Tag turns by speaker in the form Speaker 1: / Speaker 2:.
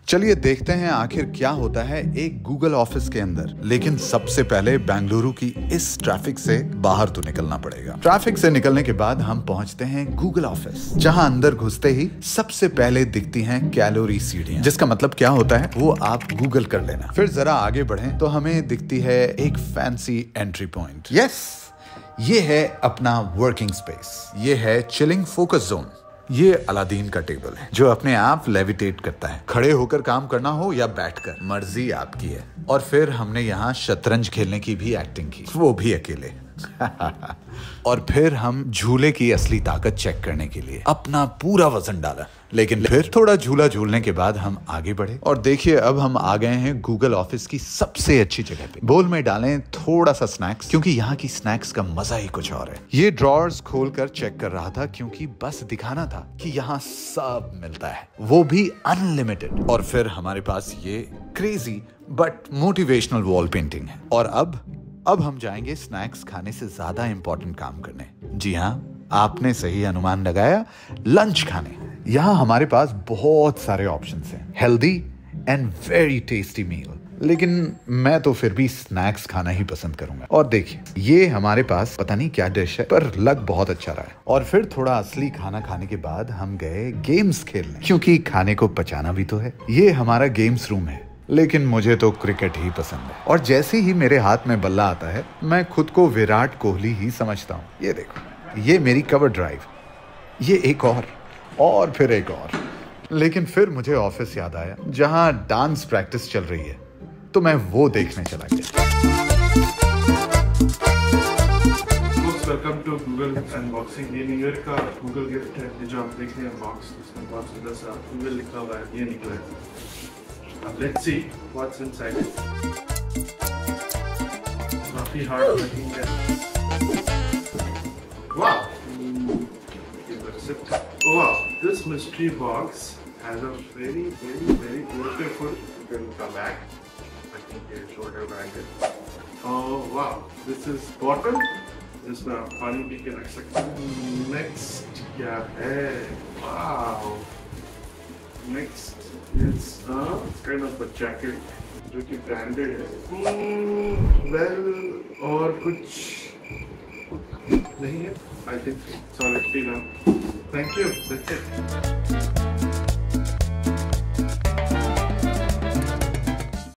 Speaker 1: चलिए देखते हैं आखिर क्या होता है एक गूगल ऑफिस के अंदर। लेकिन सबसे पहले बेंगलुरु की इस ट्रैफिक से बाहर तो निकलना पड़ेगा। ट्रैफिक से निकलने के बाद हम पहुंचते हैं गूगल ऑफिस, जहां अंदर घुसते ही सबसे पहले दिखती हैं कैलोरी सीढ़ियां, जिसका मतलब क्या होता है वो आप गूगल कर लेना। फिर जरा आगे बढ़ें तो हमें दिखती है एक फैंसी एंट्री पॉइंट। यस, ये है अपना वर्किंग स्पेस। ये है चिलिंग फोकस जोन। ये अलादीन का टेबल है जो अपने आप लेविटेट करता है। खड़े होकर काम करना हो या बैठकर, मर्जी आपकी है। और फिर हमने यहाँ शतरंज खेलने की भी एक्टिंग की, वो भी अकेले। और फिर हम झूले की असली ताकत चेक करने के लिए अपना पूरा वजन डाला। लेकिन फिर थोड़ा झूला झूलने के बाद हम आगे बढ़े और देखिए अब हम आ गए हैं गूगल ऑफिस की सबसे अच्छी जगह पे। बोल में डालें थोड़ा सा स्नैक्स, क्योंकि यहाँ की स्नैक्स का मजा ही कुछ और है। ये ड्रॉर्स खोलकर चेक कर रहा था क्योंकि बस दिखाना था कि यहाँ सब मिलता है, वो भी अनलिमिटेड। और फिर हमारे पास ये crazy but motivational wall painting है। और अब हम जाएंगे स्नैक्स खाने से ज्यादा इंपॉर्टेंट काम करने। जी हाँ, आपने सही अनुमान लगाया, लंच खाने। यहाँ हमारे पास बहुत सारे ऑप्शंस हैं, healthy and very tasty meal. लेकिन मैं तो फिर भी स्नैक्स खाना ही पसंद करूंगा। और देखिए ये हमारे पास पता नहीं क्या डिश है, पर लग बहुत अच्छा रहा है। और फिर थोड़ा असली खाना खाने के बाद हम गए गेम्स खेलने, क्योंकि खाने को पचाना भी तो है। ये हमारा गेम्स रूम है, लेकिन मुझे तो क्रिकेट ही पसंद है। और जैसे ही मेरे हाथ में बल्ला आता है मैं खुद को विराट कोहली ही समझता हूँ। ये देखो, ये मेरी कवर ड्राइव, ये एक और फिर एक और। लेकिन फिर मुझे ऑफिस याद आया जहाँ डांस प्रैक्टिस चल रही है, तो मैं वो देखने चला गया।
Speaker 2: Welcome to Google unboxing. ये न्यू ईयर का गूगल गिफ्ट है, जो आप देख रहे हैं बॉक्स, इसमें बहुत सुंदर सा गूगल लिखा हुआ है, ये निकला है। Let's see what's inside it. काफी हार्ड लुकिंग है। Wow! Wow! This mystery box has a very beautiful. You can come back. I think your shoulder bag. Oh wow! This is bottle. जिसमें आप पानी पी के रख सकते हैं। Next क्या है? Wow! Next is kind of a jacket जो कि branded है। Well, और कुछ नहीं है। I think it's all empty now. Thank you. That's it.